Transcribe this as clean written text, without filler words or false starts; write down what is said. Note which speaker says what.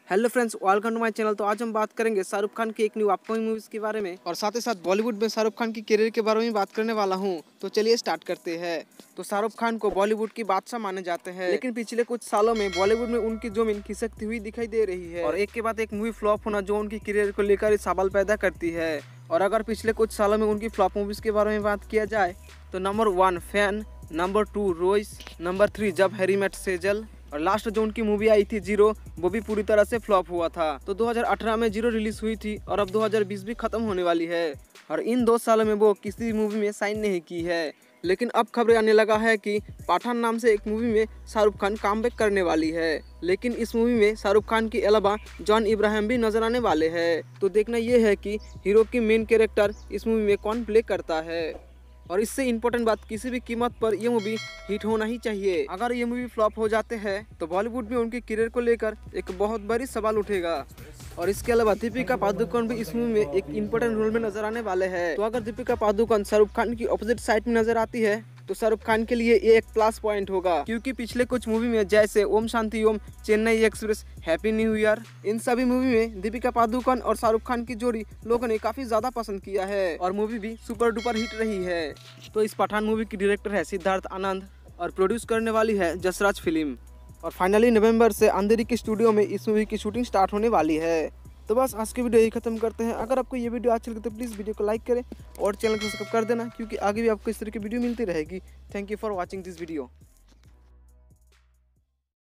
Speaker 1: Hello friends, welcome to my channel. तो आज हम बात करेंगे शाहरुख खान की एक न्यू अपकमिंग मूवीज के बारे में और साथ ही साथ बॉलीवुड में शाहरुख खान की करियर के बारे में बात करने वाला हूं। तो चलिए स्टार्ट करते हैं। तो शाहरुख खान को बॉलीवुड की बादशाह माने जाते हैं, लेकिन पिछले कुछ सालों में बॉलीवुड में उनकी जमीन खिसकती हुई दिखाई दे रही है और एक के बाद एक मूवी फ्लॉप होना जो उनकी करियर को लेकर सवाल पैदा करती है। और अगर पिछले कुछ सालों में उनकी फ्लॉप मूवीज के बारे में बात किया जाए तो number 1 fan, number 2 Royce, number 3 जब हैरी मेट सेजल और लास्ट जो उनकी मूवी आई थी जीरो, वो भी पूरी तरह से फ्लॉप हुआ था। तो 2018 में जीरो रिलीज हुई थी और अब 2020 भी खत्म होने वाली है और इन 2 सालों में वो किसी मूवी में साइन नहीं की है। लेकिन अब खबरें आने लगा है कि पठान नाम से एक मूवी में शाहरुख खान कमबैक करने वाली है, लेकिन इस मूवी में शाहरुख खान के अलावा जॉन इब्राहिम भी नजर आने वाले हैं। तो देखना ये है कि हीरो की मेन कैरेक्टर इस मूवी में कौन प्ले करता है। और इससे इम्पोर्टेंट बात, किसी भी कीमत पर ये मूवी हिट होना ही चाहिए। अगर ये मूवी फ्लॉप हो जाते हैं तो बॉलीवुड में उनके करियर को लेकर एक बहुत बड़ी सवाल उठेगा। और इसके अलावा दीपिका पादुकोण भी इस मूवी में एक इम्पोर्टेंट रोल में नजर आने वाले हैं। तो अगर दीपिका पादुकोण शाहरुख खान की ऑपोजिट साइड में नजर आती है तो शाहरुख खान के लिए ये एक प्लस पॉइंट होगा, क्योंकि पिछले कुछ मूवी में जैसे Om Shanti Om, Chennai Express, Happy New Year, इन सभी मूवी में दीपिका पादुकोण और शाहरुख खान की जोड़ी लोगों ने काफी ज्यादा पसंद किया है और मूवी भी सुपर डुपर हिट रही है। तो इस पठान मूवी की डायरेक्टर है सिद्धार्थ आनंद और प्रोड्यूस करने वाली है जसराज फिल्म। और फाइनली नवंबर से अंधेरी के स्टूडियो में इस मूवी की शूटिंग स्टार्ट होने वाली है। तो बस आज की वीडियो यही खत्म करते हैं। अगर आपको ये वीडियो अच्छी लगे तो प्लीज़ वीडियो को लाइक करें और चैनल को सब्सक्राइब कर देना, क्योंकि आगे भी आपको इस तरह की वीडियो मिलती रहेगी। Thank you for watching this video.